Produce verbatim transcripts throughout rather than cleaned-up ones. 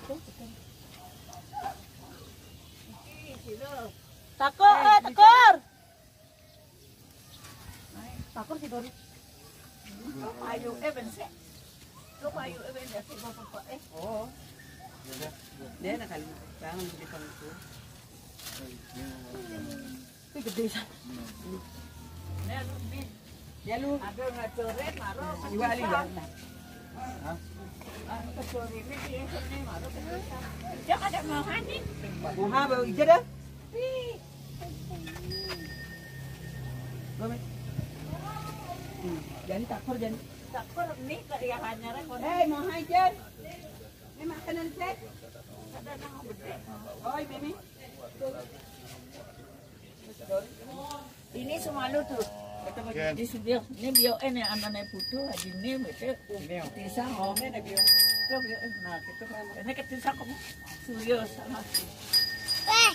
Takor, eh, takor. Takor sih Dori. Ayo, eh bensin. Lo ayo, eh bensin sih bapak eh. Oh. Dia nak kali, jangan gede kalau itu. Itu gede sah. Dia lu, dia lu. Ada nggak coret, marah. Juga ali dah. Hah? Aku coret ini dia sebenarnya marah. Dia ada mahan ni. Maha baru ije dah. Jadi takor jadi takor ni keriahannya kan. Eh mau hajar. Ini makanan set. Ada nama gede. Oi Mimi. Ini semua lu tuh. Kata di studio. Ini bio ini anak-anak putu di ini betul. Tisa home ini bio. Tuh bio nah gitu kan. Ini ketisa kamu studio sama. Eh.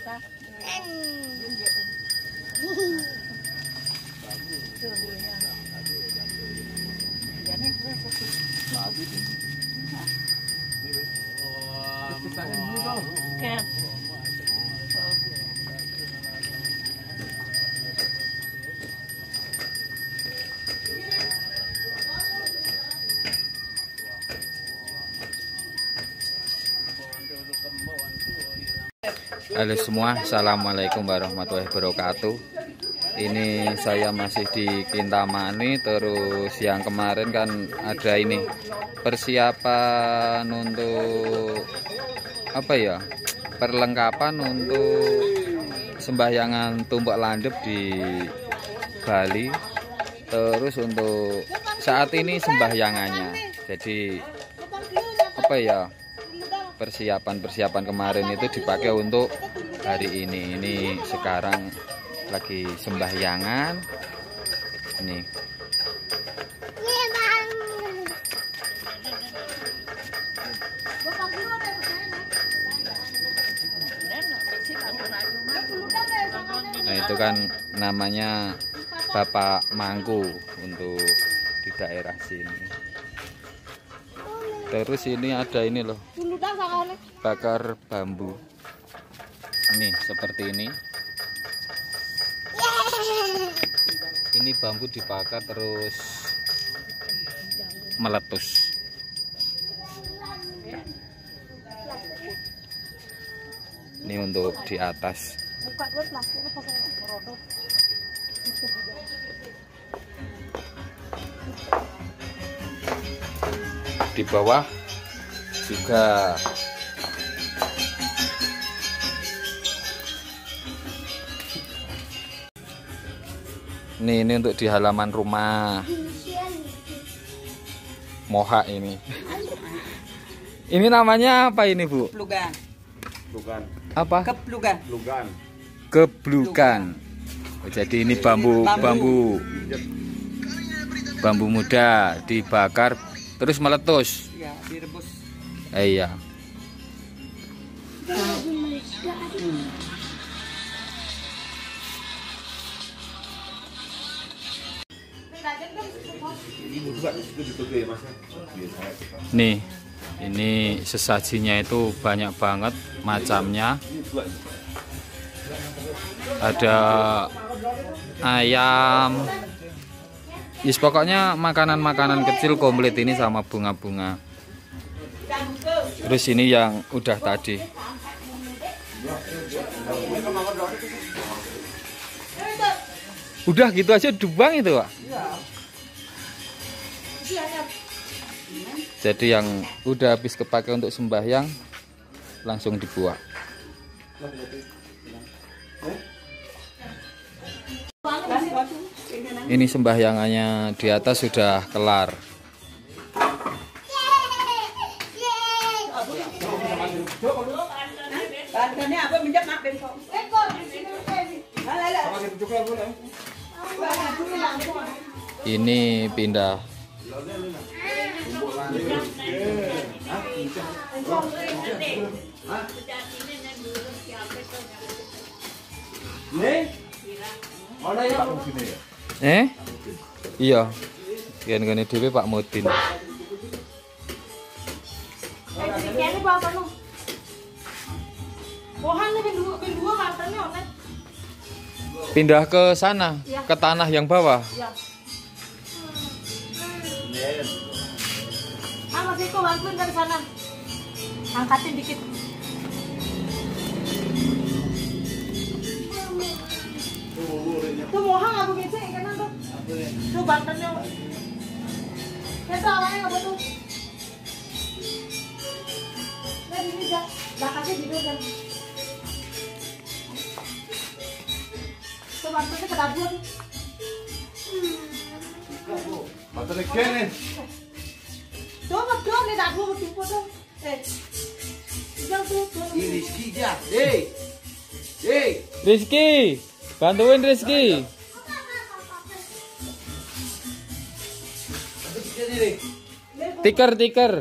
Halo semua, assalamualaikum warahmatullahi wabarakatuh. Ini saya masih di Kintamani. Terus yang kemarin kan ada ini persiapan untuk apa ya, perlengkapan untuk sembahyangan tumpuk landep di Bali. Terus untuk saat ini sembahyangannya, jadi apa ya, persiapan-persiapan kemarin itu dipakai untuk hari ini. Ini sekarang lagi sembahyangan. Ini nah itu kan namanya Bapak Mangku untuk di daerah sini. Terus ini ada ini loh, bakar bambu. Ini seperti ini. Ini bambu dibakar terus meletus. Ini untuk di atas. Di bawah juga ini ini untuk di halaman rumah Moha ini. Ini namanya apa ini, Bu? Keplugan. Keplugan. Apa? Keplugan. Keplugan. Keplugan. Oh, jadi ini bambu bambu bambu muda dibakar terus meletus. Iya, direbus. Eh, iya. Nih, ini sesajinya itu banyak banget macamnya. Ada ayam. Yes, pokoknya makanan-makanan kecil komplit ini sama bunga-bunga. Terus ini yang udah tadi. Udah gitu aja dibuang itu, Pak. Jadi yang udah habis kepake untuk sembahyang langsung dibuang. Ini sembahyangannya di atas sudah kelar. Ini pindah. Eh? Iya. Gini-gini dhewe Pak Mudin. Pindah ke sana, ya. Ke tanah yang bawah. Ya. Ah, masih kok bantuin dari sana. Angkatin dikit. Tuh mohang aku bisa kanan tuh. Tuh bantennya. Kita awalnya apa tuh? Nah, ini dah. Bakasnya di dulu. Tuh bantennya ke dapur. Bantennya kene. Tuh betul nih dapur betul tuh. Eh. Jangan tuh. Ini Rizky ya. Hei. Hei. Rizky, bantuin Rizky. Tiker, tiker.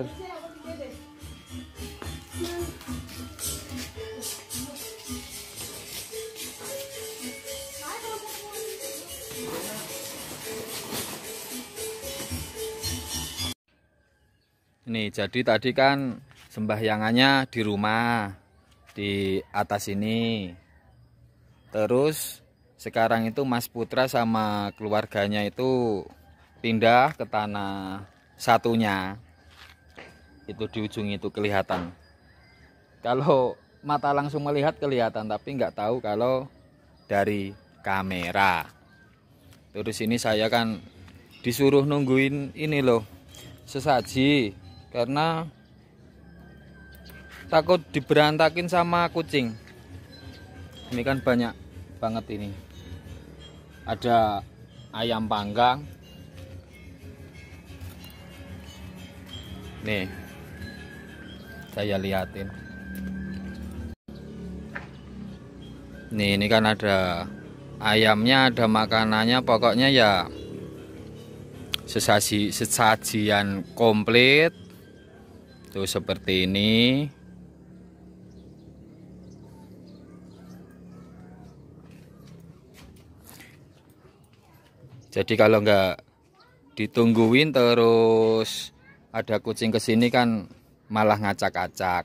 Nih, jadi tadi kan sembahyangannya di rumah, di atas ini. Terus sekarang itu Mas Putra sama keluarganya itu pindah ke tanah satunya. Itu di ujung itu kelihatan. Kalau mata langsung melihat kelihatan, tapi nggak tahu kalau dari kamera. Terus ini saya kan disuruh nungguin ini loh, sesaji. Karena takut diberantakin sama kucing. Ini kan banyak banget ini. Ada ayam panggang. Nih, saya liatin. Nih, ini kan ada ayamnya, ada makanannya. Pokoknya ya sesaji sesajian komplit. Tuh seperti ini. Jadi kalau nggak ditungguin terus ada kucing kesini kan malah ngacak-acak.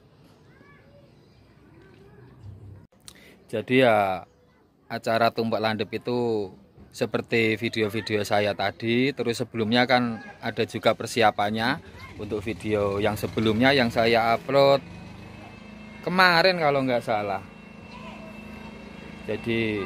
Jadi ya acara tumpuk landep itu seperti video-video saya tadi. Terus sebelumnya kan ada juga persiapannya untuk video yang sebelumnya yang saya upload kemarin kalau nggak salah. Jadi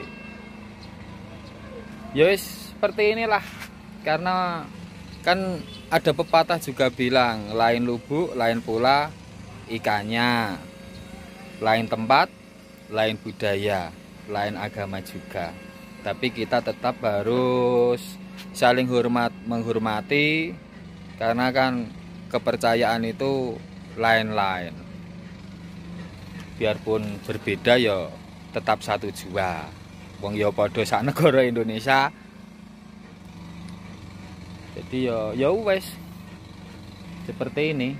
yos seperti inilah, karena kan ada pepatah juga bilang lain lubuk lain pula ikannya, lain tempat lain budaya, lain agama juga. Tapi kita tetap harus saling hormat menghormati, karena kan kepercayaan itu lain-lain. Biarpun berbeda ya tetap satu jua. Wong ya padha sak negara Indonesia. Jadi ya ya wes seperti ini.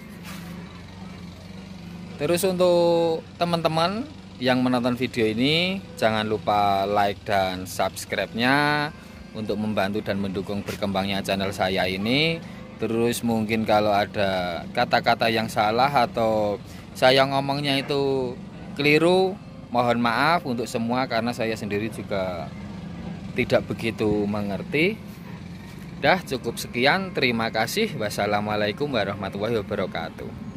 Terus untuk teman-teman yang menonton video ini, jangan lupa like dan subscribe-nya untuk membantu dan mendukung berkembangnya channel saya ini. Terus mungkin kalau ada kata-kata yang salah atau saya ngomongnya itu keliru, mohon maaf untuk semua, karena saya sendiri juga tidak begitu mengerti. Dah cukup sekian, terima kasih. Wassalamualaikum warahmatullahi wabarakatuh.